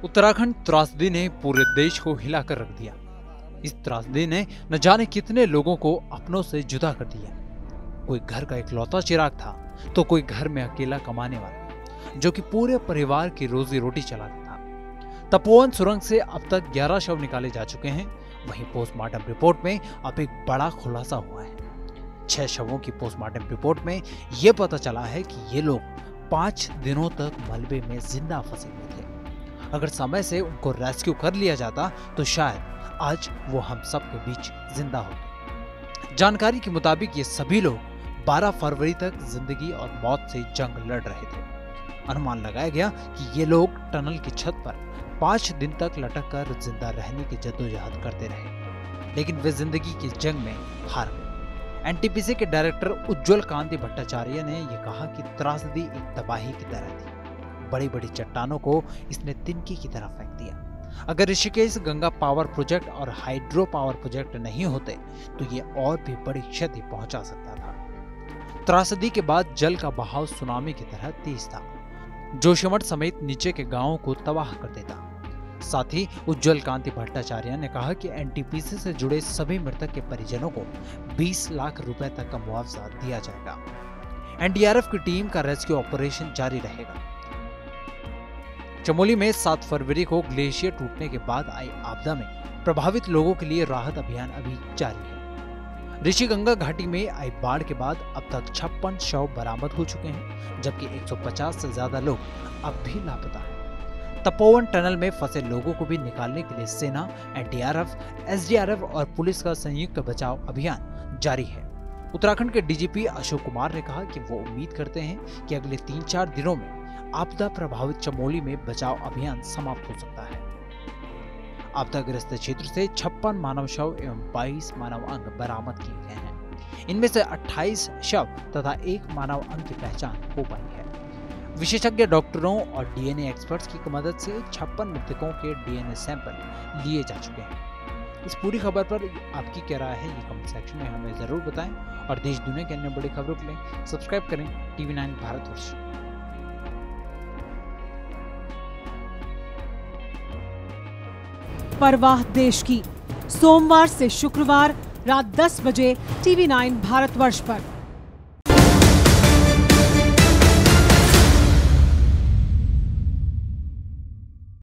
उत्तराखंड त्रासदी ने पूरे देश को हिलाकर रख दिया। इस त्रासदी ने न जाने कितने लोगों को अपनों से जुदा कर दिया। कोई घर का इकलौता चिराग था तो कोई घर में अकेला कमाने वाला, जो कि पूरे परिवार की रोजी रोटी चलाता था। तपोवन सुरंग से अब तक 11 शव निकाले जा चुके हैं। वहीं पोस्टमार्टम रिपोर्ट में अब एक बड़ा खुलासा हुआ है। 6 शवों की पोस्टमार्टम रिपोर्ट में यह पता चला है कि ये लोग 5 दिनों तक मलबे में जिंदा फंसे हुए थे। अगर समय से उनको रेस्क्यू कर लिया जाता तो शायद आज वो हम सब के बीच जिंदा होते। जानकारी के मुताबिक ये सभी लोग 12 फरवरी तक जिंदगी और मौत से जंग लड़ रहे थे। अनुमान लगाया गया कि ये लोग टनल की छत पर 5 दिन तक लटक कर जिंदा रहने की जद्दोजहद करते रहे, लेकिन वे जिंदगी की जंग में हार गए। एनटीपीसी के डायरेक्टर उज्ज्वल कांति भट्टाचार्य ने यह कहा कि त्रासदी एक तबाही की तरह थी। बड़ी बड़ी चट्टानों को इसने तिनके की तरह फेंक दिया। अगर ऋषिकेश गंगा पावर प्रोजेक्ट और हाइड्रो पावर प्रोजेक्ट नहीं होते तो ये और भी बड़ी क्षति पहुंचा सकता था। त्रासदी के बाद जल का बहाव सुनामी की तरह तेज था, जोशीमठ समेत नीचे के गांवों को तबाह कर देता। साथ ही उज्ज्वल कांति भट्टाचार्य ने कहा कि एनटीपीसी से जुड़े सभी मृतक के परिजनों को 20 लाख रुपए तक का मुआवजा दिया जाएगा। एनडीआरएफ की टीम का रेस्क्यू ऑपरेशन जारी रहेगा। चमोली में 7 फरवरी को ग्लेशियर टूटने के बाद आई आपदा में प्रभावित लोगों के लिए राहत अभियान अभी जारी है। ऋषिगंगा घाटी में आई बाढ़ के बाद अब तक 56 शव बरामद हो चुके हैं, जबकि 150 से ज्यादा लोग अब भी लापता हैं। तपोवन टनल में फंसे लोगों को भी निकालने के लिए सेना, एनडीआरएफ, एसडीआरएफ और पुलिस का संयुक्त बचाव अभियान जारी है। उत्तराखंड के डीजीपी अशोक कुमार ने कहा कि वो उम्मीद करते हैं कि अगले 3-4 दिनों में आपदा प्रभावित चमोली में बचाव अभियान समाप्त हो सकता है। आपदाग्रस्त क्षेत्र से 56 मानव शव एवं 22 मानव अंग बरामद किए गए हैं। इनमें से 28 शव तथा 1 मानव अंग की पहचान हो पाई है। विशेषज्ञ डॉक्टरों और डीएनए एक्सपर्ट्स की मदद से 56 मृतकों के डीएनए सैंपल लिए जा चुके हैं। इस पूरी खबर पर आपकी क्या राय है, ये कमेंट सेक्शन में हमें जरूर बताएं और देश दुनिया के अन्य बड़ी खबरों के लिए सब्सक्राइब करें TV9 भारतवर्ष। परवाह देश की, सोमवार से शुक्रवार रात 10 बजे TV9 भारतवर्ष पर।